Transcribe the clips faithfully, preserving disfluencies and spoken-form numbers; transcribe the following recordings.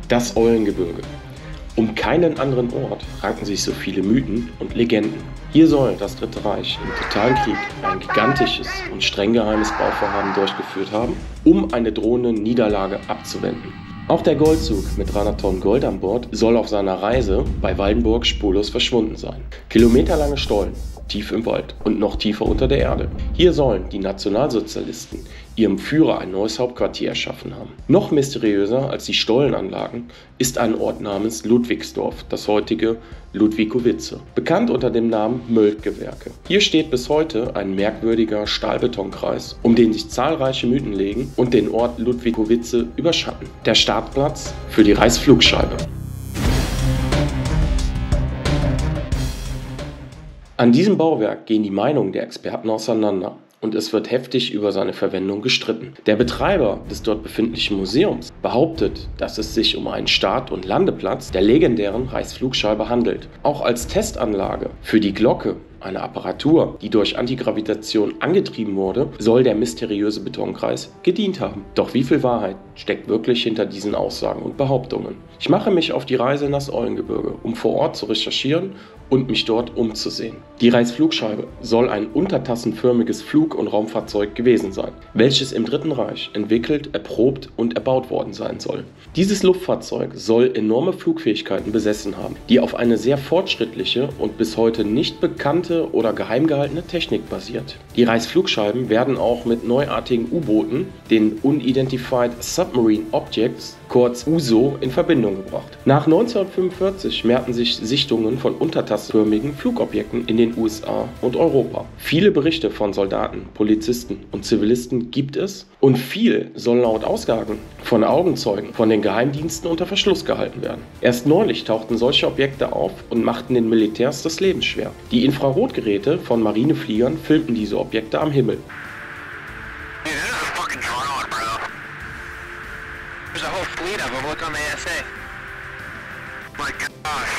Das Eulengebirge. Um keinen anderen Ort ranken sich so viele Mythen und Legenden. Hier soll das Dritte Reich im totalen Krieg ein gigantisches und streng geheimes Bauvorhaben durchgeführt haben, um eine drohende Niederlage abzuwenden. Auch der Goldzug mit dreihundert Tonnen Gold an Bord soll auf seiner Reise bei Waldenburg spurlos verschwunden sein. Kilometerlange Stollen, tief im Wald und noch tiefer unter der Erde. Hier sollen die Nationalsozialisten ihrem Führer ein neues Hauptquartier erschaffen haben. Noch mysteriöser als die Stollenanlagen ist ein Ort namens Ludwigsdorf, das heutige Ludwikowice, bekannt unter dem Namen Möltke-Werke. Hier steht bis heute ein merkwürdiger Stahlbetonkreis, um den sich zahlreiche Mythen legen und den Ort Ludwikowice überschatten. Der Startplatz für die Reichsflugscheibe. An diesem Bauwerk gehen die Meinungen der Experten auseinander und es wird heftig über seine Verwendung gestritten. Der Betreiber des dort befindlichen Museums behauptet, dass es sich um einen Start- und Landeplatz der legendären Reichsflugscheibe handelt. Auch als Testanlage für die Glocke, eine Apparatur, die durch Antigravitation angetrieben wurde, soll der mysteriöse Betonkreis gedient haben. Doch wie viel Wahrheit steckt wirklich hinter diesen Aussagen und Behauptungen? Ich mache mich auf die Reise in das Eulengebirge, um vor Ort zu recherchieren und mich dort umzusehen. Die Reichsflugscheibe soll ein untertassenförmiges Flug- und Raumfahrzeug gewesen sein, welches im Dritten Reich entwickelt, erprobt und erbaut worden sein soll. Dieses Luftfahrzeug soll enorme Flugfähigkeiten besessen haben, die auf eine sehr fortschrittliche und bis heute nicht bekannte oder geheim gehaltene Technik basiert. Die Reichsflugscheiben werden auch mit neuartigen U-Booten, den Unidentified Submarine Objects, kurz U S O, in Verbindung gebracht. Nach neunzehnhundertfünfundvierzig mehrten sich Sichtungen von untertassenförmigen Flugobjekten in den U S A und Europa. Viele Berichte von Soldaten, Polizisten und Zivilisten gibt es und viel soll laut Aussagen von Augenzeugen von den Geheimdiensten unter Verschluss gehalten werden. Erst neulich tauchten solche Objekte auf und machten den Militärs das Leben schwer. Die Infrarotgeräte von Marinefliegern filmten diese Objekte am Himmel. There's a whole fleet of them. Look on the A S A. My gosh.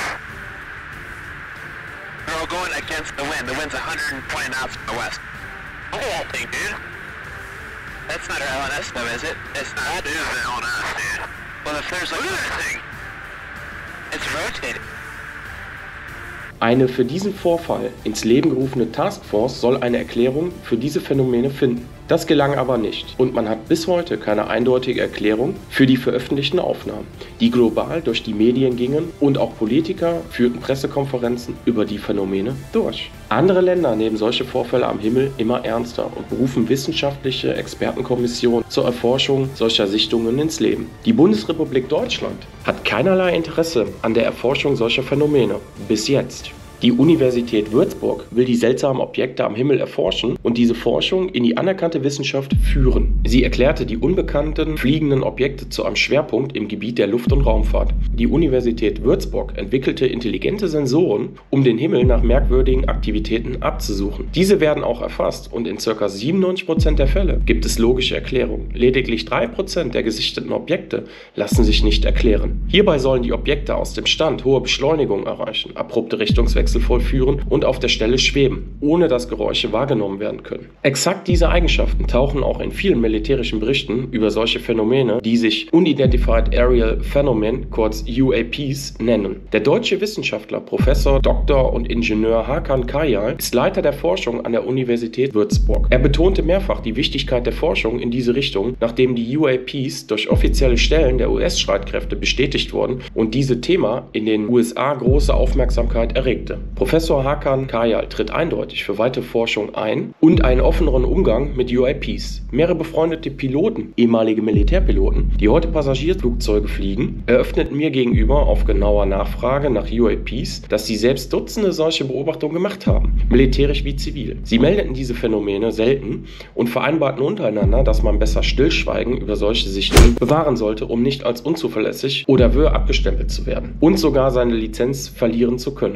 They're all going against the wind. The wind's one hundred twenty knots from the west. Look at that thing, dude. That's not our L N S though, is it? It's not. That is the L N S, dude. Well, if there's like... Look at that thing. It's rotating. Eine für diesen Vorfall ins Leben gerufene Taskforce soll eine Erklärung für diese Phänomene finden. Das gelang aber nicht und man hat bis heute keine eindeutige Erklärung für die veröffentlichten Aufnahmen, die global durch die Medien gingen und auch Politiker führten Pressekonferenzen über die Phänomene durch. Andere Länder nehmen solche Vorfälle am Himmel immer ernster und berufen wissenschaftliche Expertenkommissionen zur Erforschung solcher Sichtungen ins Leben. Die Bundesrepublik Deutschland hat keinerlei Interesse an der Erforschung solcher Phänomene, bis jetzt. Die Universität Würzburg will die seltsamen Objekte am Himmel erforschen und diese Forschung in die anerkannte Wissenschaft führen. Sie erklärte die unbekannten fliegenden Objekte zu einem Schwerpunkt im Gebiet der Luft- und Raumfahrt. Die Universität Würzburg entwickelte intelligente Sensoren, um den Himmel nach merkwürdigen Aktivitäten abzusuchen. Diese werden auch erfasst und in ca. siebenundneunzig Prozent der Fälle gibt es logische Erklärungen. Lediglich drei Prozent der gesichteten Objekte lassen sich nicht erklären. Hierbei sollen die Objekte aus dem Stand hohe Beschleunigung erreichen, abrupte Richtungswechsel vollführen und auf der Stelle schweben, ohne dass Geräusche wahrgenommen werden können. Exakt diese Eigenschaften tauchen auch in vielen militärischen Berichten über solche Phänomene, die sich Unidentified Aerial Phenomenon, kurz U A Ps, nennen. Der deutsche Wissenschaftler Professor Doktor und Ingenieur Hakan Kayal ist Leiter der Forschung an der Universität Würzburg. Er betonte mehrfach die Wichtigkeit der Forschung in diese Richtung, nachdem die U A Ps durch offizielle Stellen der U S-Streitkräfte bestätigt wurden und dieses Thema in den U S A große Aufmerksamkeit erregte. Professor Hakan Kayal tritt eindeutig für weitere Forschung ein und einen offeneren Umgang mit U A Ps. Mehrere befreundete Piloten, ehemalige Militärpiloten, die heute Passagierflugzeuge fliegen, eröffneten mir gegenüber auf genauer Nachfrage nach U A Ps, dass sie selbst Dutzende solche Beobachtungen gemacht haben, militärisch wie zivil. Sie meldeten diese Phänomene selten und vereinbarten untereinander, dass man besser Stillschweigen über solche Sichtungen bewahren sollte, um nicht als unzuverlässig oder wirr abgestempelt zu werden und sogar seine Lizenz verlieren zu können. Ein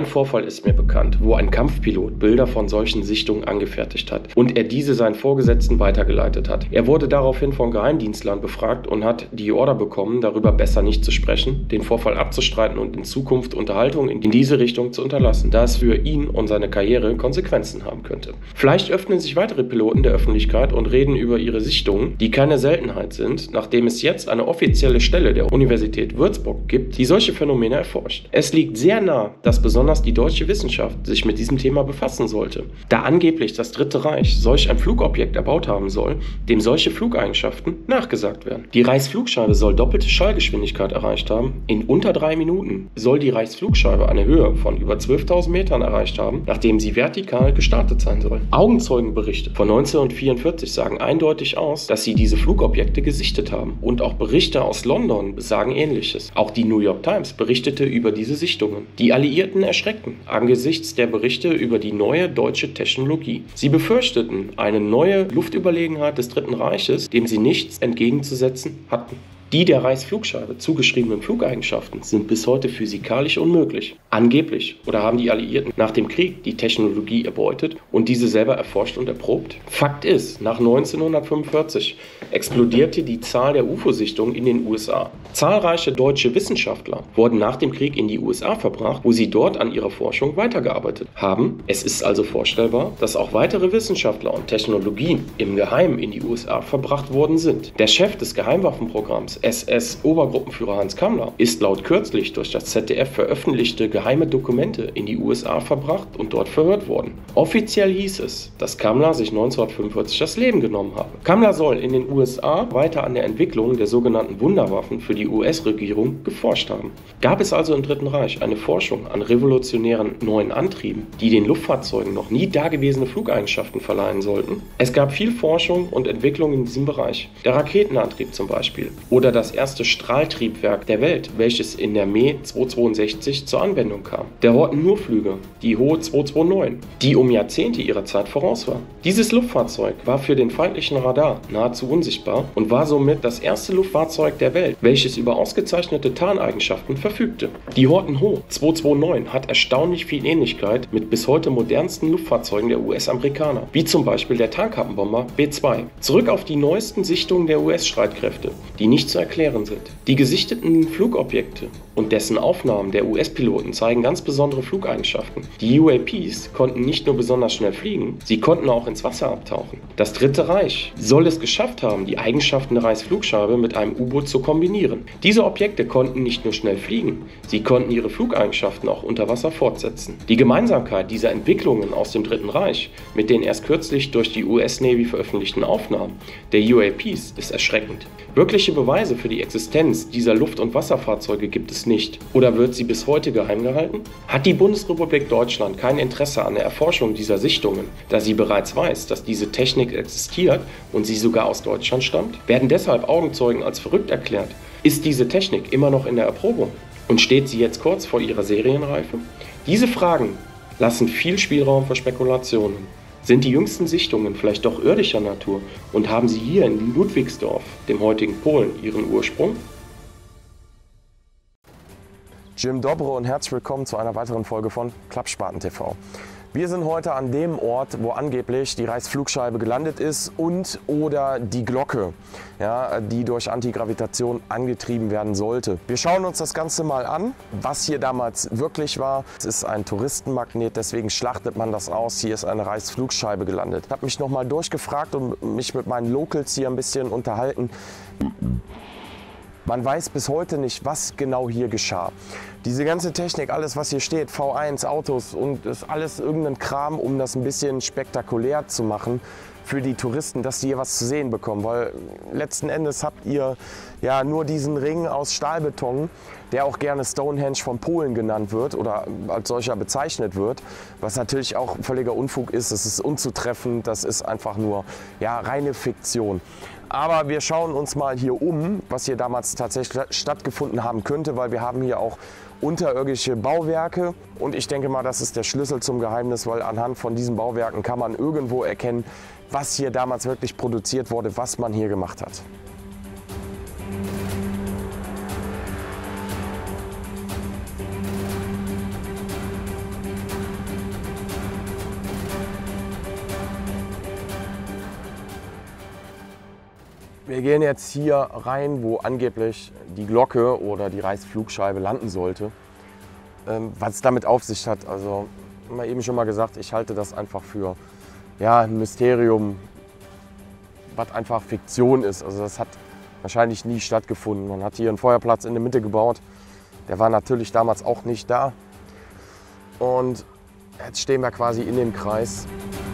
Ein Vorfall ist mir bekannt, wo ein Kampfpilot Bilder von solchen Sichtungen angefertigt hat und er diese seinen Vorgesetzten weitergeleitet hat. Er wurde daraufhin von Geheimdienstlern befragt und hat die Order bekommen, darüber besser nicht zu sprechen, den Vorfall abzustreiten und in Zukunft Unterhaltungen in diese Richtung zu unterlassen, da es für ihn und seine Karriere Konsequenzen haben könnte. Vielleicht öffnen sich weitere Piloten der Öffentlichkeit und reden über ihre Sichtungen, die keine Seltenheit sind, nachdem es jetzt eine offizielle Stelle der Universität Würzburg gibt, die solche Phänomene erforscht. Es liegt sehr nah, dass besonders die deutsche Wissenschaft sich mit diesem Thema befassen sollte, da angeblich das Dritte Reich solch ein Flugobjekt erbaut haben soll, dem solche Flugeigenschaften nachgesagt werden. Die Reichsflugscheibe soll doppelte Schallgeschwindigkeit erreicht haben. In unter drei Minuten soll die Reichsflugscheibe eine Höhe von über zwölftausend Metern erreicht haben, nachdem sie vertikal gestartet sein soll. Augenzeugenberichte von neunzehnhundertvierundvierzig sagen eindeutig aus, dass sie diese Flugobjekte gesichtet haben, und auch Berichte aus London besagen Ähnliches. Auch die New York Times berichtete über diese Sichtungen. Die Alliierten erschreckten angesichts der Berichte über die neue deutsche Technologie. Sie befürchteten eine neue Luftüberlegenheit des Dritten Reiches, dem sie nichts entgegenzusetzen hatten. Die der Reichsflugscheibe zugeschriebenen Flugeigenschaften sind bis heute physikalisch unmöglich. Angeblich oder haben die Alliierten nach dem Krieg die Technologie erbeutet und diese selber erforscht und erprobt? Fakt ist, nach neunzehnhundertfünfundvierzig explodierte die Zahl der U F O-Sichtungen in den U S A. Zahlreiche deutsche Wissenschaftler wurden nach dem Krieg in die U S A verbracht, wo sie dort an ihrer Forschung weitergearbeitet haben. Es ist also vorstellbar, dass auch weitere Wissenschaftler und Technologien im Geheimen in die U S A verbracht worden sind. Der Chef des Geheimwaffenprogramms, S S-Obergruppenführer Hans Kammler, ist laut kürzlich durch das Z D F veröffentlichte geheime Dokumente in die U S A verbracht und dort verhört worden. Offiziell hieß es, dass Kammler sich neunzehnhundertfünfundvierzig das Leben genommen habe. Kammler soll in den U S A weiter an der Entwicklung der sogenannten Wunderwaffen für die U S-Regierung geforscht haben. Gab es also im Dritten Reich eine Forschung an revolutionären neuen Antrieben, die den Luftfahrzeugen noch nie dagewesene Flugeigenschaften verleihen sollten? Es gab viel Forschung und Entwicklung in diesem Bereich. Der Raketenantrieb zum Beispiel. Oder das erste Strahltriebwerk der Welt, welches in der M E zweihundertzweiundsechzig zur Anwendung kam. Der Horten-Nur-Flüge, die Hohe zweihundertneunundzwanzig, die um Jahrzehnte ihrer Zeit voraus war. Dieses Luftfahrzeug war für den feindlichen Radar nahezu unsichtbar und war somit das erste Luftfahrzeug der Welt, welches über ausgezeichnete Tarneigenschaften verfügte. Die Horten-Ho zweihundertneunundzweißig hat erstaunlich viel Ähnlichkeit mit bis heute modernsten Luftfahrzeugen der U S-Amerikaner, wie zum Beispiel der Tarnkappenbomber B zwei. Zurück auf die neuesten Sichtungen der U S-Streitkräfte, die nicht zu erklären sind. Die gesichteten Flugobjekte und dessen Aufnahmen der U S-Piloten zeigen ganz besondere Flugeigenschaften. Die U A Ps konnten nicht nur besonders schnell fliegen, sie konnten auch ins Wasser abtauchen. Das Dritte Reich soll es geschafft haben, die Eigenschaften der Reichsflugscheibe mit einem U-Boot zu kombinieren. Diese Objekte konnten nicht nur schnell fliegen, sie konnten ihre Flugeigenschaften auch unter Wasser fortsetzen. Die Gemeinsamkeit dieser Entwicklungen aus dem Dritten Reich mit den erst kürzlich durch die U S-Navy veröffentlichten Aufnahmen der U A Ps ist erschreckend. Wirkliche Beweise für die Existenz dieser Luft- und Wasserfahrzeuge gibt es nicht. Oder wird sie bis heute geheim gehalten? Hat die Bundesrepublik Deutschland kein Interesse an der Erforschung dieser Sichtungen, da sie bereits weiß, dass diese Technik existiert und sie sogar aus Deutschland stammt? Werden deshalb Augenzeugen als verrückt erklärt? Ist diese Technik immer noch in der Erprobung? Und steht sie jetzt kurz vor ihrer Serienreife? Diese Fragen lassen viel Spielraum für Spekulationen. Sind die jüngsten Sichtungen vielleicht doch irdischer Natur und haben sie hier in Ludwigsdorf, dem heutigen Polen, ihren Ursprung? Jim Dobro und herzlich willkommen zu einer weiteren Folge von Klappspaten T V. Wir sind heute an dem Ort, wo angeblich die Reichsflugscheibe gelandet ist und oder die Glocke, ja, die durch Antigravitation angetrieben werden sollte. Wir schauen uns das Ganze mal an, was hier damals wirklich war. Es ist ein Touristenmagnet, deswegen schlachtet man das aus. Hier ist eine Reichsflugscheibe gelandet. Ich habe mich nochmal durchgefragt und mich mit meinen Locals hier ein bisschen unterhalten. Man weiß bis heute nicht, was genau hier geschah. Diese ganze Technik, alles was hier steht, V eins, Autos und ist alles irgendein Kram, um das ein bisschen spektakulär zu machen für die Touristen, dass sie hier was zu sehen bekommen. Weil letzten Endes habt ihr ja nur diesen Ring aus Stahlbeton, der auch gerne Stonehenge von Polen genannt wird oder als solcher bezeichnet wird, was natürlich auch völliger Unfug ist. Es ist unzutreffend, das ist einfach nur ja, reine Fiktion. Aber wir schauen uns mal hier um, was hier damals tatsächlich stattgefunden haben könnte, weil wir haben hier auch unterirdische Bauwerke und ich denke mal, das ist der Schlüssel zum Geheimnis, weil anhand von diesen Bauwerken kann man irgendwo erkennen, was hier damals wirklich produziert wurde, was man hier gemacht hat. Wir gehen jetzt hier rein, wo angeblich die Glocke oder die Reichsflugscheibe landen sollte. Ähm, was es damit auf sich hat, also mal eben schon mal gesagt, ich halte das einfach für ja, ein Mysterium, was einfach Fiktion ist. Also das hat wahrscheinlich nie stattgefunden. Man hat hier einen Feuerplatz in der Mitte gebaut. Der war natürlich damals auch nicht da. Und jetzt stehen wir quasi in dem Kreis.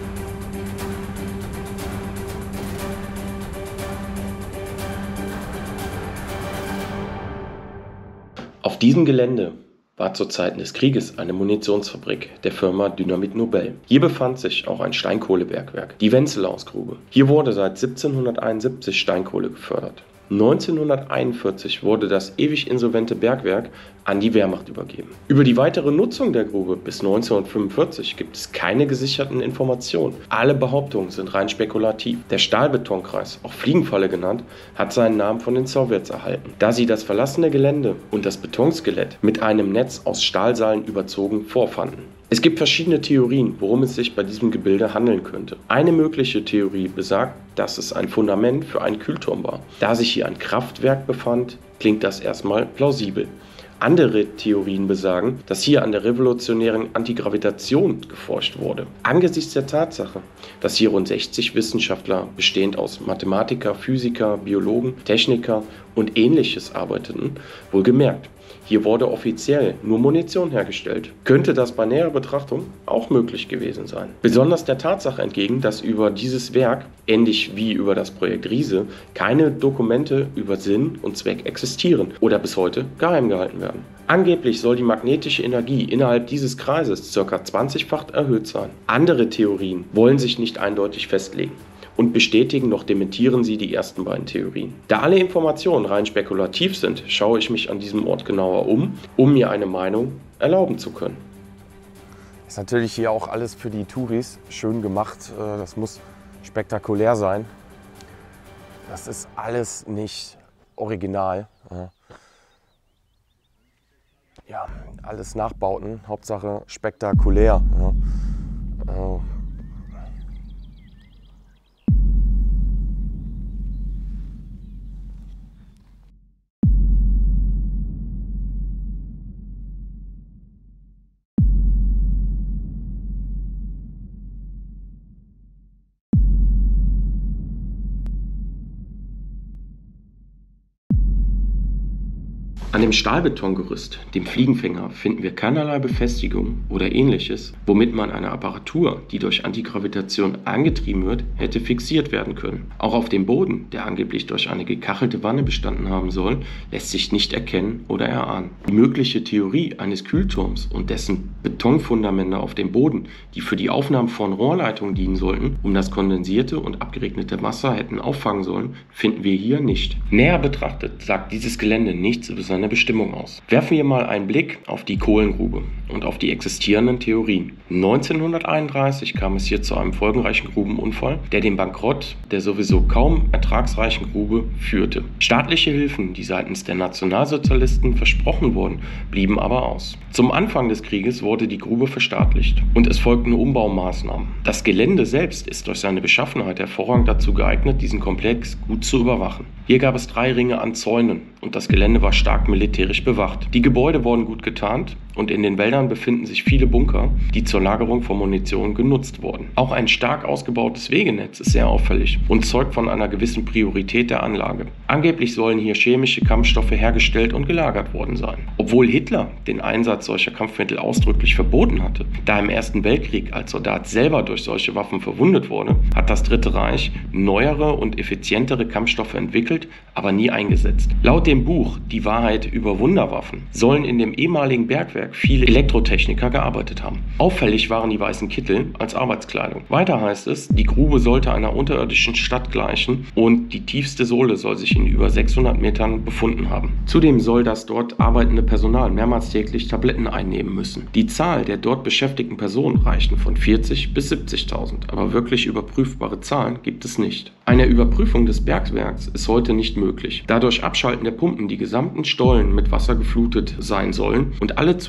Auf diesem Gelände war zu Zeiten des Krieges eine Munitionsfabrik der Firma Dynamit Nobel. Hier befand sich auch ein Steinkohlebergwerk, die Wenzelausgrube. Hier wurde seit siebzehnhunderteinundsiebzig Steinkohle gefördert. neunzehnhunderteinundvierzig wurde das ewig insolvente Bergwerk an die Wehrmacht übergeben. Über die weitere Nutzung der Grube bis neunzehnhundertfünfundvierzig gibt es keine gesicherten Informationen. Alle Behauptungen sind rein spekulativ. Der Stahlbetonkreis, auch Fliegenfalle genannt, hat seinen Namen von den Sowjets erhalten, da sie das verlassene Gelände und das Betonskelett mit einem Netz aus Stahlseilen überzogen vorfanden. Es gibt verschiedene Theorien, worum es sich bei diesem Gebilde handeln könnte. Eine mögliche Theorie besagt, dass es ein Fundament für einen Kühlturm war. Da sich hier ein Kraftwerk befand, klingt das erstmal plausibel. Andere Theorien besagen, dass hier an der revolutionären Antigravitation geforscht wurde. Angesichts der Tatsache, dass hier rund sechzig Wissenschaftler bestehend aus Mathematiker, Physiker, Biologen, Techniker und Ähnliches arbeiteten, wohlgemerkt, hier wurde offiziell nur Munition hergestellt, könnte das bei näherer Betrachtung auch möglich gewesen sein. Besonders der Tatsache entgegen, dass über dieses Werk, ähnlich wie über das Projekt Riese, keine Dokumente über Sinn und Zweck existieren oder bis heute geheim gehalten werden. Angeblich soll die magnetische Energie innerhalb dieses Kreises ca. zwanzigfach erhöht sein. Andere Theorien wollen sich nicht eindeutig festlegen und bestätigen noch dementieren sie die ersten beiden Theorien. Da alle Informationen rein spekulativ sind, schaue ich mich an diesem Ort genauer um, um mir eine Meinung erlauben zu können. Ist natürlich hier auch alles für die Touris schön gemacht. Das muss spektakulär sein. Das ist alles nicht original. Ja, alles Nachbauten, Hauptsache spektakulär. Ja. An dem Stahlbetongerüst, dem Fliegenfänger, finden wir keinerlei Befestigung oder ähnliches, womit man eine Apparatur, die durch Antigravitation angetrieben wird, hätte fixiert werden können. Auch auf dem Boden, der angeblich durch eine gekachelte Wanne bestanden haben soll, lässt sich nicht erkennen oder erahnen. Die mögliche Theorie eines Kühlturms und dessen Betonfundamente auf dem Boden, die für die Aufnahmen von Rohrleitungen dienen sollten, um das kondensierte und abgeregnete Wasser hätten auffangen sollen, finden wir hier nicht. Näher betrachtet sagt dieses Gelände nichts über seine Bestimmung aus. Werfen wir mal einen Blick auf die Kohlengrube und auf die existierenden Theorien. neunzehnhunderteinunddreißig kam es hier zu einem folgenreichen Grubenunfall, der den Bankrott der sowieso kaum ertragsreichen Grube führte. Staatliche Hilfen, die seitens der Nationalsozialisten versprochen wurden, blieben aber aus. Zum Anfang des Krieges wurde die Grube verstaatlicht und es folgten Umbaumaßnahmen. Das Gelände selbst ist durch seine Beschaffenheit hervorragend dazu geeignet, diesen Komplex gut zu überwachen. Hier gab es drei Ringe an Zäunen und das Gelände war stark militärisch bewacht. Die Gebäude wurden gut getarnt und in den Wäldern befinden sich viele Bunker, die zur Lagerung von Munition genutzt wurden. Auch ein stark ausgebautes Wegenetz ist sehr auffällig und zeugt von einer gewissen Priorität der Anlage. Angeblich sollen hier chemische Kampfstoffe hergestellt und gelagert worden sein. Obwohl Hitler den Einsatz solcher Kampfmittel ausdrücklich verboten hatte, da im Ersten Weltkrieg als Soldat selber durch solche Waffen verwundet wurde, hat das Dritte Reich neuere und effizientere Kampfstoffe entwickelt, aber nie eingesetzt. Laut dem Buch Die Wahrheit über Wunderwaffen sollen in dem ehemaligen Bergwerk viele Elektrotechniker gearbeitet haben. Auffällig waren die weißen Kittel als Arbeitskleidung. Weiter heißt es, die Grube sollte einer unterirdischen Stadt gleichen und die tiefste Sohle soll sich in über sechshundert Metern befunden haben. Zudem soll das dort arbeitende Personal mehrmals täglich Tabletten einnehmen müssen. Die Zahl der dort beschäftigten Personen reichten von vierzig bis siebzigtausend, aber wirklich überprüfbare Zahlen gibt es nicht. Eine Überprüfung des Bergwerks ist heute nicht möglich, da durch Abschalten der Pumpen die gesamten Stollen mit Wasser geflutet sein sollen und alle zugehörigen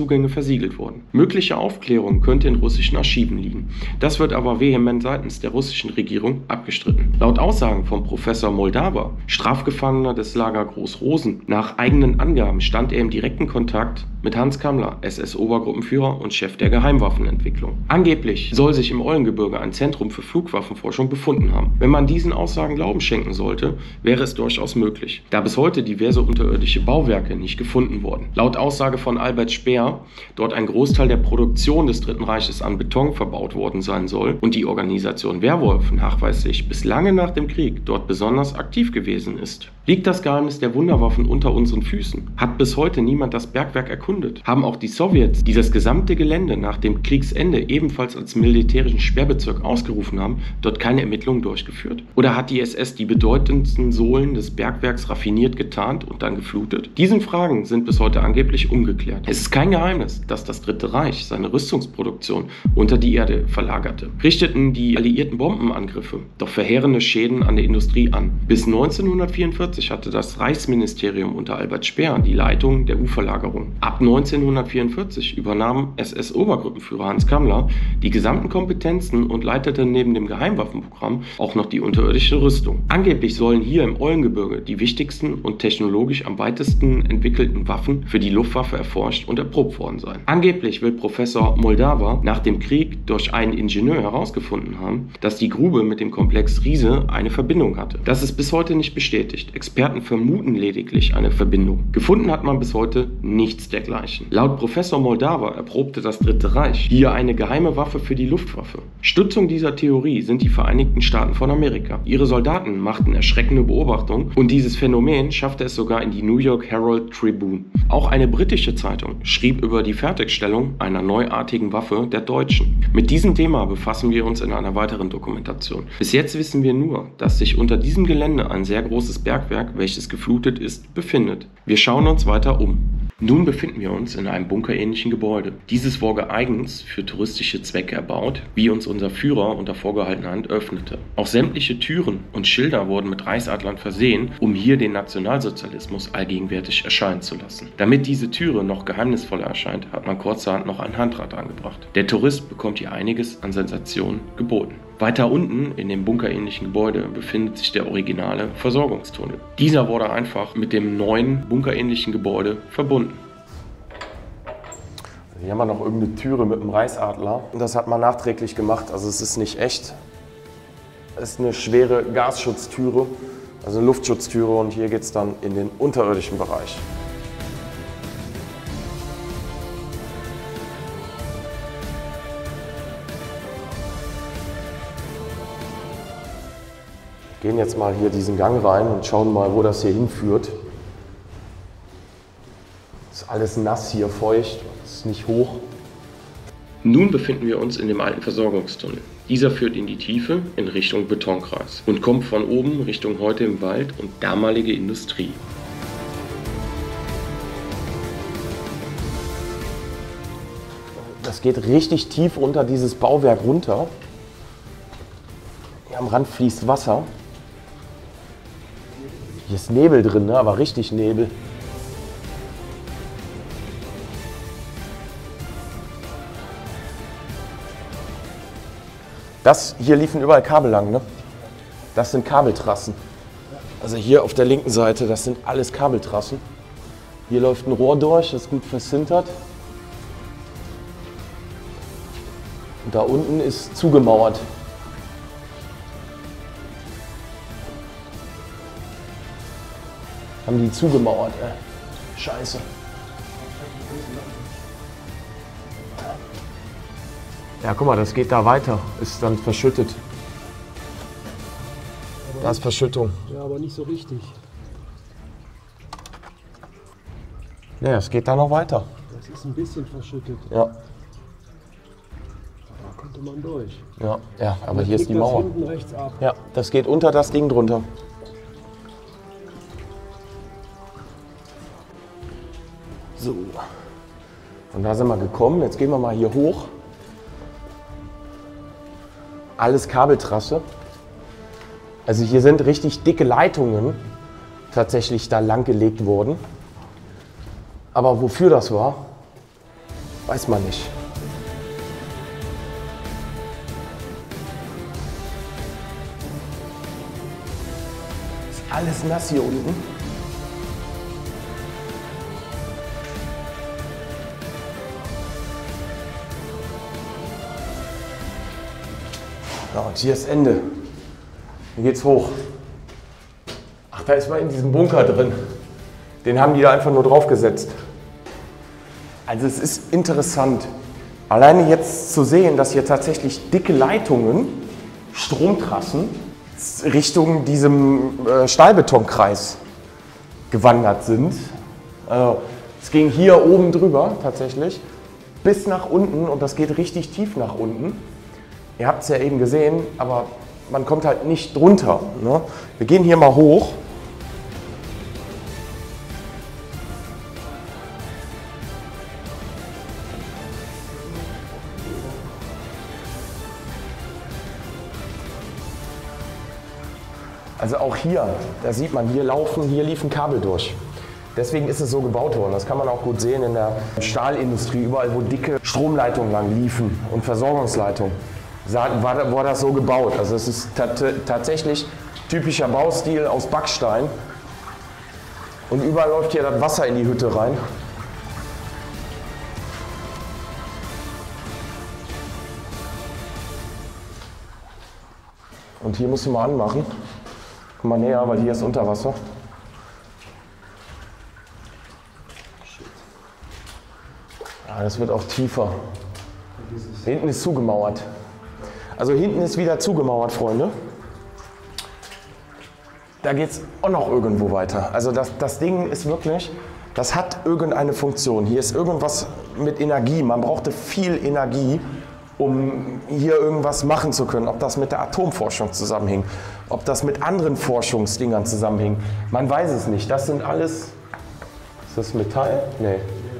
Zugänge versiegelt wurden. Mögliche Aufklärung könnte in russischen Archiven liegen. Das wird aber vehement seitens der russischen Regierung abgestritten. Laut Aussagen von Professor Moldawa, Strafgefangener des Lager Groß-Rosen, nach eigenen Angaben stand er im direkten Kontakt mit Hans Kammler, S S-Obergruppenführer und Chef der Geheimwaffenentwicklung. Angeblich soll sich im Eulengebirge ein Zentrum für Flugwaffenforschung befunden haben. Wenn man diesen Aussagen Glauben schenken sollte, wäre es durchaus möglich, da bis heute diverse unterirdische Bauwerke nicht gefunden wurden. Laut Aussage von Albert Speer, dort ein Großteil der Produktion des Dritten Reiches an Beton verbaut worden sein soll und die Organisation Werwolf nachweislich bis lange nach dem Krieg dort besonders aktiv gewesen ist. Liegt das Geheimnis der Wunderwaffen unter unseren Füßen? Hat bis heute niemand das Bergwerk erkundet? Haben auch die Sowjets, die das gesamte Gelände nach dem Kriegsende ebenfalls als militärischen Sperrbezirk ausgerufen haben, dort keine Ermittlungen durchgeführt? Oder hat die S S die bedeutendsten Sohlen des Bergwerks raffiniert getarnt und dann geflutet? Diesen Fragen sind bis heute angeblich ungeklärt. Es ist kein Geheimnis, dass das Dritte Reich seine Rüstungsproduktion unter die Erde verlagerte. Richteten die alliierten Bombenangriffe doch verheerende Schäden an der Industrie an. Bis neunzehnhundertvierundvierzig hatte das Reichsministerium unter Albert Speer die Leitung der U-Verlagerung. Ab neunzehnhundertvierundvierzig übernahm S S-Obergruppenführer Hans Kammler die gesamten Kompetenzen und leitete neben dem Geheimwaffenprogramm auch noch die unterirdische Rüstung. Angeblich sollen hier im Eulengebirge die wichtigsten und technologisch am weitesten entwickelten Waffen für die Luftwaffe erforscht und erprobt worden sein. Angeblich will Professor Moldawa nach dem Krieg durch einen Ingenieur herausgefunden haben, dass die Grube mit dem Komplex Riese eine Verbindung hatte. Das ist bis heute nicht bestätigt. Experten vermuten lediglich eine Verbindung. Gefunden hat man bis heute nichts dergleichen. Laut Professor Moldawa erprobte das Dritte Reich hier eine geheime Waffe für die Luftwaffe. Stützung dieser Theorie sind die Vereinigten Staaten von Amerika. Ihre Soldaten machten erschreckende Beobachtungen und dieses Phänomen schaffte es sogar in die New York Herald Tribune. Auch eine britische Zeitung schrieb über die Fertigstellung einer neuartigen Waffe der Deutschen. Mit diesem Thema befassen wir uns in einer weiteren Dokumentation. Bis jetzt wissen wir nur, dass sich unter diesem Gelände ein sehr großes Bergwerk, welches geflutet ist, befindet. Wir schauen uns weiter um. Nun befinden wir uns in einem bunkerähnlichen Gebäude. Dieses wurde eigens für touristische Zwecke erbaut, wie uns unser Führer unter vorgehaltener Hand öffnete. Auch sämtliche Türen und Schilder wurden mit Reichsadlern versehen, um hier den Nationalsozialismus allgegenwärtig erscheinen zu lassen. Damit diese Türe noch geheimnisvoller erscheint, hat man kurzerhand noch ein Handrad angebracht. Der Tourist bekommt hier einiges an Sensationen geboten. Weiter unten in dem bunkerähnlichen Gebäude befindet sich der originale Versorgungstunnel. Dieser wurde einfach mit dem neuen bunkerähnlichen Gebäude verbunden. Hier haben wir noch irgendeine Türe mit einem Reichsadler. Das hat man nachträglich gemacht, also es ist nicht echt. Es ist eine schwere Gasschutztüre, also Luftschutztüre, und hier geht es dann in den unterirdischen Bereich. Wir gehen jetzt mal hier diesen Gang rein und schauen mal, wo das hier hinführt. Ist alles nass hier, feucht, ist nicht hoch. Nun befinden wir uns in dem alten Versorgungstunnel. Dieser führt in die Tiefe in Richtung Betonkreis und kommt von oben Richtung heute im Wald und damalige Industrie. Das geht richtig tief unter dieses Bauwerk runter. Hier am Rand fließt Wasser. Hier ist Nebel drin, ne? Aber richtig Nebel. Das hier liefen überall Kabel lang, ne? Das sind Kabeltrassen. Also hier auf der linken Seite, das sind alles Kabeltrassen. Hier läuft ein Rohr durch, das ist gut versintert. Und da unten ist zugemauert. Haben die zugemauert, ey. Scheiße. Ja, guck mal, das geht da weiter. Ist dann verschüttet. Aber da ist Verschüttung. Ja, aber nicht so richtig. Ja, es geht da noch weiter. Das ist ein bisschen verschüttet. Ja. Da könnte man durch. Ja, ja, aber Dann hier ist die biegt das Mauer. hinten rechts ab. Ja, das geht unter das Ding drunter. So. Von da sind wir gekommen. Jetzt gehen wir mal hier hoch. Alles Kabeltrasse. Also hier sind richtig dicke Leitungen tatsächlich da lang gelegt worden. Aber wofür das war, Weiß man nicht. Ist alles nass hier unten. Ja, und hier ist Ende. Hier geht's hoch. Ach, da ist man in diesem Bunker drin. Den haben die da einfach nur draufgesetzt. Also es ist interessant, alleine jetzt zu sehen, dass hier tatsächlich dicke Leitungen, Stromtrassen, Richtung diesem äh, Stahlbetonkreis gewandert sind. Also, es ging hier oben drüber tatsächlich bis nach unten und das geht richtig tief nach unten. Ihr habt es ja eben gesehen, aber man kommt halt nicht drunter. Ne? Wir gehen hier mal hoch. Also auch hier, da sieht man, hier laufen, hier liefen Kabel durch. Deswegen ist es so gebaut worden. Das kann man auch gut sehen in der Stahlindustrie, überall wo dicke Stromleitungen lang liefen und Versorgungsleitungen. War, war das so gebaut. Also es ist tatsächlich typischer Baustil aus Backstein. Und überall läuft hier das Wasser in die Hütte rein. Und hier musst du mal anmachen. Komm mal näher, weil hier ist Unterwasser. Ja, das wird auch tiefer. Hinten ist zugemauert. Also hinten ist wieder zugemauert, Freunde. Da geht es auch noch irgendwo weiter. Also das, das Ding ist wirklich, das hat irgendeine Funktion. Hier ist irgendwas mit Energie. Man brauchte viel Energie, um hier irgendwas machen zu können. Ob das mit der Atomforschung zusammenhing, ob das mit anderen Forschungsdingern zusammenhing. Man weiß es nicht. Das sind alles, ist das Metall? Nee.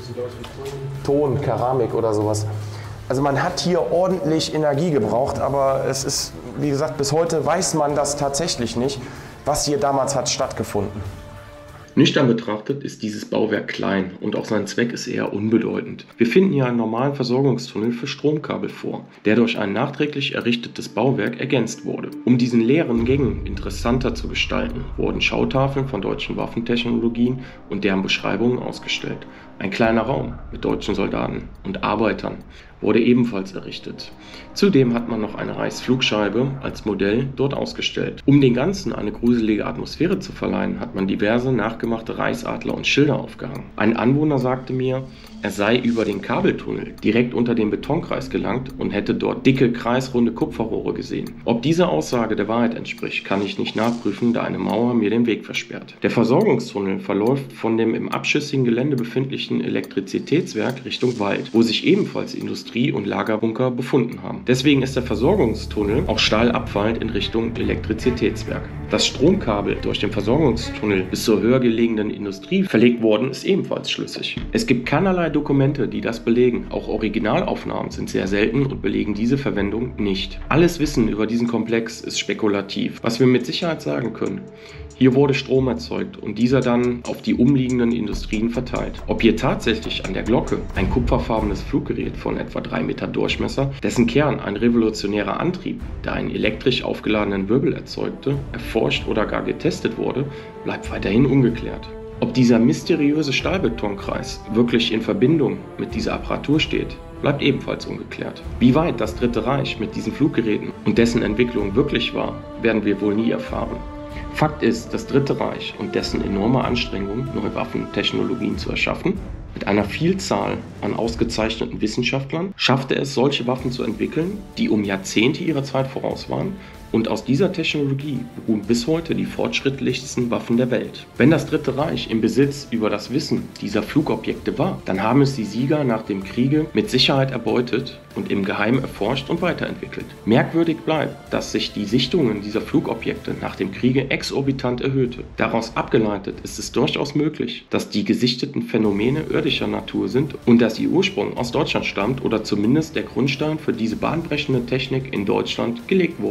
Ton, Keramik oder sowas. Also man hat hier ordentlich Energie gebraucht, aber es ist, wie gesagt, bis heute weiß man das tatsächlich nicht, was hier damals hat stattgefunden. Nüchtern betrachtet ist dieses Bauwerk klein und auch sein Zweck ist eher unbedeutend. Wir finden hier einen normalen Versorgungstunnel für Stromkabel vor, der durch ein nachträglich errichtetes Bauwerk ergänzt wurde. Um diesen leeren Gängen interessanter zu gestalten, wurden Schautafeln von deutschen Waffentechnologien und deren Beschreibungen ausgestellt. Ein kleiner Raum mit deutschen Soldaten und Arbeitern wurde ebenfalls errichtet. Zudem hat man noch eine Reichsflugscheibe als Modell dort ausgestellt. Um dem Ganzen eine gruselige Atmosphäre zu verleihen, hat man diverse nachgemachte Reichsadler und Schilder aufgehangen. Ein Anwohner sagte mir, er sei über den Kabeltunnel direkt unter den Betonkreis gelangt und hätte dort dicke, kreisrunde Kupferrohre gesehen. Ob diese Aussage der Wahrheit entspricht, kann ich nicht nachprüfen, da eine Mauer mir den Weg versperrt. Der Versorgungstunnel verläuft von dem im abschüssigen Gelände befindlichen Elektrizitätswerk Richtung Wald, wo sich ebenfalls Industrie- und Lagerbunker befunden haben. Deswegen ist der Versorgungstunnel auch steil abfallend in Richtung Elektrizitätswerk. Das Stromkabel durch den Versorgungstunnel bis zur höher gelegenen Industrie verlegt worden ist ebenfalls schlüssig. Es gibt keinerlei Dokumente, die das belegen. Auch Originalaufnahmen sind sehr selten und belegen diese Verwendung nicht. Alles Wissen über diesen Komplex ist spekulativ. Was wir mit Sicherheit sagen können: Hier wurde Strom erzeugt und dieser dann auf die umliegenden Industrien verteilt. Ob hier tatsächlich an der Glocke ein kupferfarbenes Fluggerät von etwa drei Meter Durchmesser, dessen Kern ein revolutionärer Antrieb, der einen elektrisch aufgeladenen Wirbel erzeugte, erforscht oder gar getestet wurde, bleibt weiterhin ungeklärt. Ob dieser mysteriöse Stahlbetonkreis wirklich in Verbindung mit dieser Apparatur steht, bleibt ebenfalls ungeklärt. Wie weit das Dritte Reich mit diesen Fluggeräten und dessen Entwicklung wirklich war, werden wir wohl nie erfahren. Fakt ist, das Dritte Reich und dessen enorme Anstrengungen, neue Waffentechnologien zu erschaffen, mit einer Vielzahl an ausgezeichneten Wissenschaftlern schaffte es, solche Waffen zu entwickeln, die um Jahrzehnte ihrer Zeit voraus waren. Und aus dieser Technologie beruhen bis heute die fortschrittlichsten Waffen der Welt. Wenn das Dritte Reich im Besitz über das Wissen dieser Flugobjekte war, dann haben es die Sieger nach dem Kriege mit Sicherheit erbeutet und im Geheimen erforscht und weiterentwickelt. Merkwürdig bleibt, dass sich die Sichtungen dieser Flugobjekte nach dem Kriege exorbitant erhöhte. Daraus abgeleitet ist es durchaus möglich, dass die gesichteten Phänomene irdischer Natur sind und dass ihr Ursprung aus Deutschland stammt oder zumindest der Grundstein für diese bahnbrechende Technik in Deutschland gelegt wurde. Wenn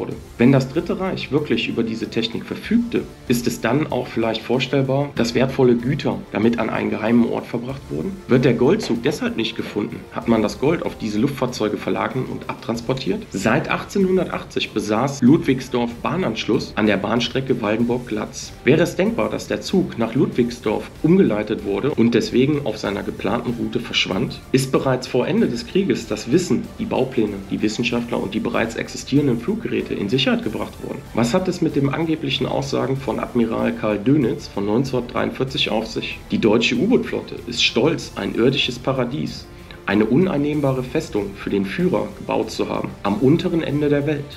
Wenn das Dritte Reich wirklich über diese Technik verfügte, ist es dann auch vielleicht vorstellbar, dass wertvolle Güter damit an einen geheimen Ort verbracht wurden? Wird der Goldzug deshalb nicht gefunden? Hat man das Gold auf diese Luftfahrzeuge verlagern und abtransportiert? Seit achtzehnhundertachtzig besaß Ludwigsdorf Bahnanschluss an der Bahnstrecke Waldenburg-Glatz. Wäre es denkbar, dass der Zug nach Ludwigsdorf umgeleitet wurde und deswegen auf seiner geplanten Route verschwand? Ist bereits vor Ende des Krieges das Wissen, die Baupläne, die Wissenschaftler und die bereits existierenden Fluggeräte in Sicherheit gebracht worden? Was hat es mit den angeblichen Aussagen von Admiral Karl Dönitz von neunzehnhundertdreiundvierzig auf sich? Die deutsche U-Boot-Flotte ist stolz, ein irdisches Paradies, eine uneinnehmbare Festung für den Führer gebaut zu haben, am unteren Ende der Welt.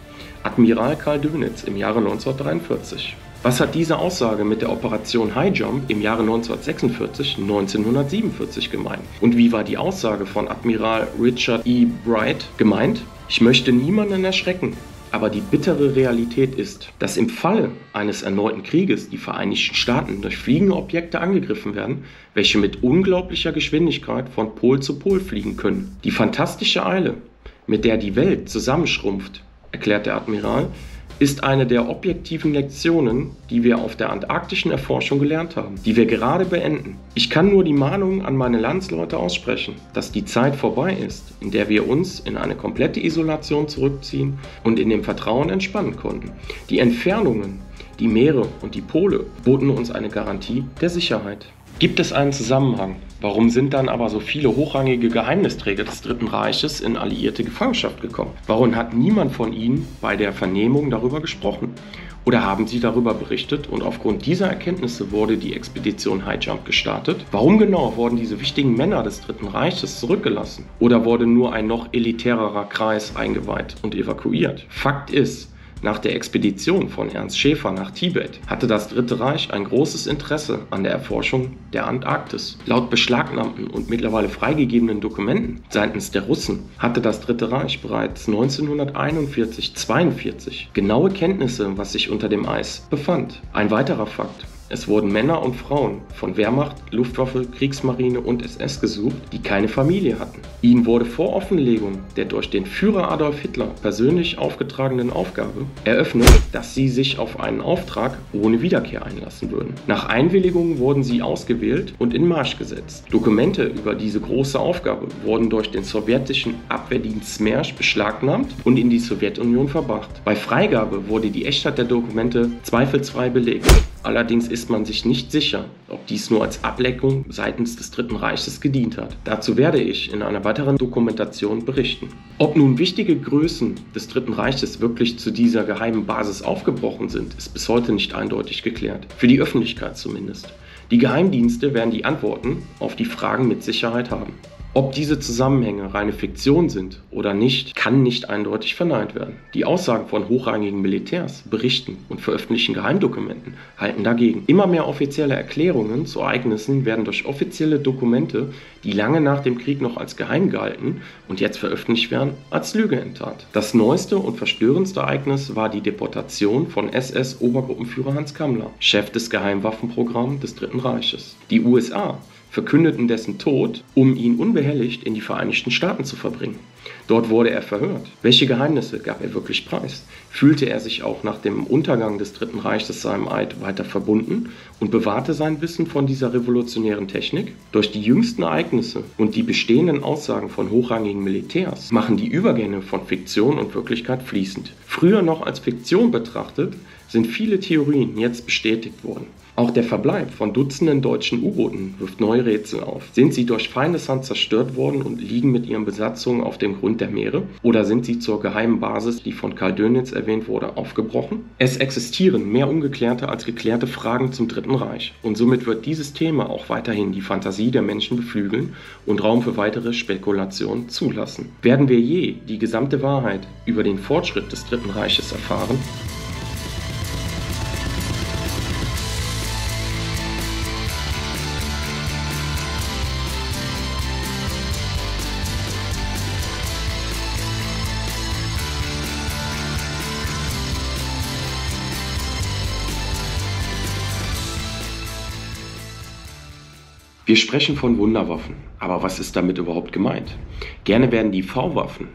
Admiral Karl Dönitz im Jahre neunzehnhundertdreiundvierzig. Was hat diese Aussage mit der Operation High Jump im Jahre neunzehnhundertsechsundvierzig neunzehnhundertsiebenundvierzig gemeint? Und wie war die Aussage von Admiral Richard E. Bright gemeint? Ich möchte niemanden erschrecken, aber die bittere Realität ist, dass im Falle eines erneuten Krieges die Vereinigten Staaten durch fliegende Objekte angegriffen werden, welche mit unglaublicher Geschwindigkeit von Pol zu Pol fliegen können. Die fantastische Eile, mit der die Welt zusammenschrumpft, erklärt der Admiral, ist eine der objektiven Lektionen, die wir auf der antarktischen Erforschung gelernt haben, die wir gerade beenden. Ich kann nur die Mahnung an meine Landsleute aussprechen, dass die Zeit vorbei ist, in der wir uns in eine komplette Isolation zurückziehen und in dem Vertrauen entspannen konnten. Die Entfernungen, die Meere und die Pole boten uns eine Garantie der Sicherheit. Gibt es einen Zusammenhang? Warum sind dann aber so viele hochrangige Geheimnisträger des Dritten Reiches in alliierte Gefangenschaft gekommen? Warum hat niemand von ihnen bei der Vernehmung darüber gesprochen? Oder haben sie darüber berichtet und aufgrund dieser Erkenntnisse wurde die Expedition High Jump gestartet? Warum genau wurden diese wichtigen Männer des Dritten Reiches zurückgelassen? Oder wurde nur ein noch elitärerer Kreis eingeweiht und evakuiert? Fakt ist, nach der Expedition von Ernst Schäfer nach Tibet hatte das Dritte Reich ein großes Interesse an der Erforschung der Antarktis. Laut beschlagnahmten und mittlerweile freigegebenen Dokumenten seitens der Russen hatte das Dritte Reich bereits neunzehnhunderteinundvierzig zweiundvierzig genaue Kenntnisse, was sich unter dem Eis befand. Ein weiterer Fakt: Es wurden Männer und Frauen von Wehrmacht, Luftwaffe, Kriegsmarine und S S gesucht, die keine Familie hatten. Ihnen wurde vor Offenlegung der durch den Führer Adolf Hitler persönlich aufgetragenen Aufgabe eröffnet, dass sie sich auf einen Auftrag ohne Wiederkehr einlassen würden. Nach Einwilligung wurden sie ausgewählt und in Marsch gesetzt. Dokumente über diese große Aufgabe wurden durch den sowjetischen Abwehrdienst Smersch beschlagnahmt und in die Sowjetunion verbracht. Bei Freigabe wurde die Echtheit der Dokumente zweifelsfrei belegt. Allerdings ist man sich nicht sicher, ob dies nur als Ablenkung seitens des Dritten Reiches gedient hat. Dazu werde ich in einer weiteren Dokumentation berichten. Ob nun wichtige Größen des Dritten Reiches wirklich zu dieser geheimen Basis aufgebrochen sind, ist bis heute nicht eindeutig geklärt. Für die Öffentlichkeit zumindest. Die Geheimdienste werden die Antworten auf die Fragen mit Sicherheit haben. Ob diese Zusammenhänge reine Fiktion sind oder nicht, kann nicht eindeutig verneint werden. Die Aussagen von hochrangigen Militärs, Berichten und veröffentlichten Geheimdokumenten halten dagegen. Immer mehr offizielle Erklärungen zu Ereignissen werden durch offizielle Dokumente, die lange nach dem Krieg noch als geheim galten und jetzt veröffentlicht werden, als Lüge enttarnt. Das neueste und verstörendste Ereignis war die Deportation von S S-Obergruppenführer Hans Kammler, Chef des Geheimwaffenprogramms des Dritten Reiches. Die U S A verkündeten dessen Tod, um ihn unbehelligt in die Vereinigten Staaten zu verbringen. Dort wurde er verhört. Welche Geheimnisse gab er wirklich preis? Fühlte er sich auch nach dem Untergang des Dritten Reiches seinem Eid weiter verbunden und bewahrte sein Wissen von dieser revolutionären Technik? Durch die jüngsten Ereignisse und die bestehenden Aussagen von hochrangigen Militärs machen die Übergänge von Fiktion und Wirklichkeit fließend. Früher noch als Fiktion betrachtet, sind viele Theorien jetzt bestätigt worden. Auch der Verbleib von Dutzenden deutschen U-Booten wirft neue Rätsel auf. Sind sie durch Feindeshand zerstört worden und liegen mit ihren Besatzungen auf dem Grund der Meere? Oder sind sie zur geheimen Basis, die von Karl Dönitz erwähnt wurde, aufgebrochen? Es existieren mehr ungeklärte als geklärte Fragen zum Dritten Reich. Und somit wird dieses Thema auch weiterhin die Fantasie der Menschen beflügeln und Raum für weitere Spekulationen zulassen. Werden wir je die gesamte Wahrheit über den Fortschritt des Dritten Reiches erfahren? Wir sprechen von Wunderwaffen, aber was ist damit überhaupt gemeint? Gerne werden die V-Waffen,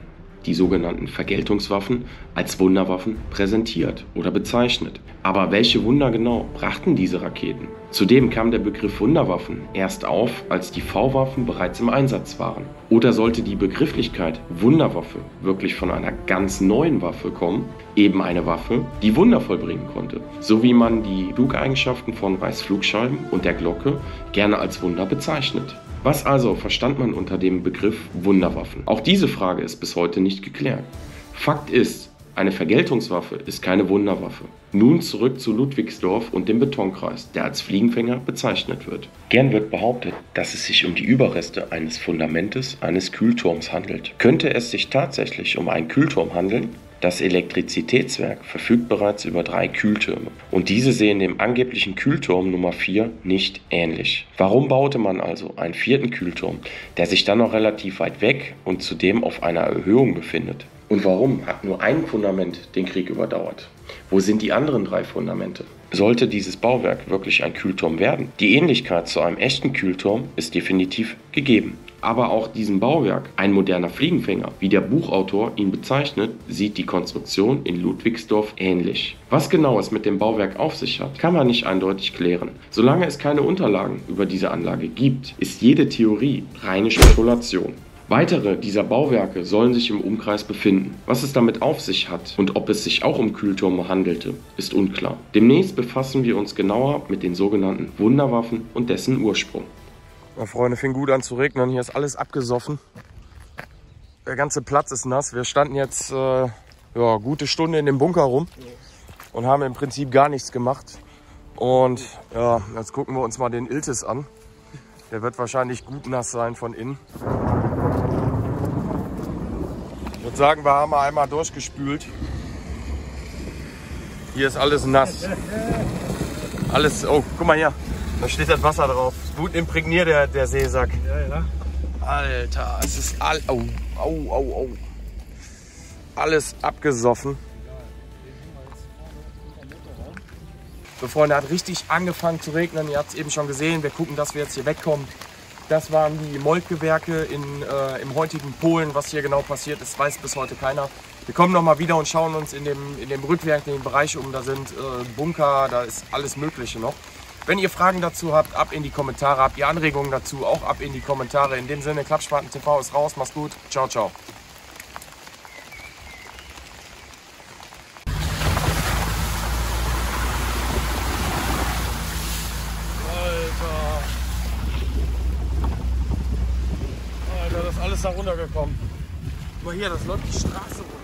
die sogenannten Vergeltungswaffen, als Wunderwaffen präsentiert oder bezeichnet. Aber welche Wunder genau brachten diese Raketen? Zudem kam der Begriff Wunderwaffen erst auf, als die V-Waffen bereits im Einsatz waren. Oder sollte die Begrifflichkeit Wunderwaffe wirklich von einer ganz neuen Waffe kommen? Eben eine Waffe, die Wunder vollbringen konnte. So wie man die Flugeigenschaften von Reißflugscheiben und der Glocke gerne als Wunder bezeichnet. Was also verstand man unter dem Begriff Wunderwaffen? Auch diese Frage ist bis heute nicht geklärt. Fakt ist, eine Vergeltungswaffe ist keine Wunderwaffe. Nun zurück zu Ludwigsdorf und dem Betonkreis, der als Fliegenfänger bezeichnet wird. Gern wird behauptet, dass es sich um die Überreste eines Fundamentes eines Kühlturms handelt. Könnte es sich tatsächlich um einen Kühlturm handeln? Das Elektrizitätswerk verfügt bereits über drei Kühltürme und diese sehen dem angeblichen Kühlturm Nummer vier nicht ähnlich. Warum baute man also einen vierten Kühlturm, der sich dann noch relativ weit weg und zudem auf einer Erhöhung befindet? Und warum hat nur ein Fundament den Krieg überdauert? Wo sind die anderen drei Fundamente? Sollte dieses Bauwerk wirklich ein Kühlturm werden? Die Ähnlichkeit zu einem echten Kühlturm ist definitiv gegeben. Aber auch diesem Bauwerk, ein moderner Fliegenfänger, wie der Buchautor ihn bezeichnet, sieht die Konstruktion in Ludwigsdorf ähnlich. Was genau es mit dem Bauwerk auf sich hat, kann man nicht eindeutig klären. Solange es keine Unterlagen über diese Anlage gibt, ist jede Theorie reine Spekulation. Weitere dieser Bauwerke sollen sich im Umkreis befinden. Was es damit auf sich hat und ob es sich auch um Kühltürme handelte, ist unklar. Demnächst befassen wir uns genauer mit den sogenannten Wunderwaffen und dessen Ursprung. Ja, Freunde, fing gut an zu regnen. Hier ist alles abgesoffen. Der ganze Platz ist nass. Wir standen jetzt äh, ja, gute Stunde in dem Bunker rum und haben im Prinzip gar nichts gemacht. Und ja, jetzt gucken wir uns mal den Iltis an. Der wird wahrscheinlich gut nass sein von innen. Ich würde sagen, wir haben einmal durchgespült. Hier ist alles nass. Alles, oh, guck mal hier. Da steht das Wasser drauf. Gut imprägniert der, der Seesack. Ja, ja. Alter, es ist all, au, au, au, au. Alles abgesoffen. So, Freunde, hat richtig angefangen zu regnen. Ihr habt es eben schon gesehen. Wir gucken, dass wir jetzt hier wegkommen. Das waren die Moltke-Werke in, äh, im heutigen Polen. Was hier genau passiert ist, weiß bis heute keiner. Wir kommen noch mal wieder und schauen uns in dem, in dem Rückwerk, in dem Bereich um. Da sind äh, Bunker, da ist alles Mögliche noch. Wenn ihr Fragen dazu habt, ab in die Kommentare. Habt ihr Anregungen dazu, auch ab in die Kommentare. In dem Sinne, Klappspaten T V ist raus. Macht's gut. Ciao, ciao. Alter. Alter, das ist alles da runtergekommen. Guck mal hier, das läuft die Straße runter.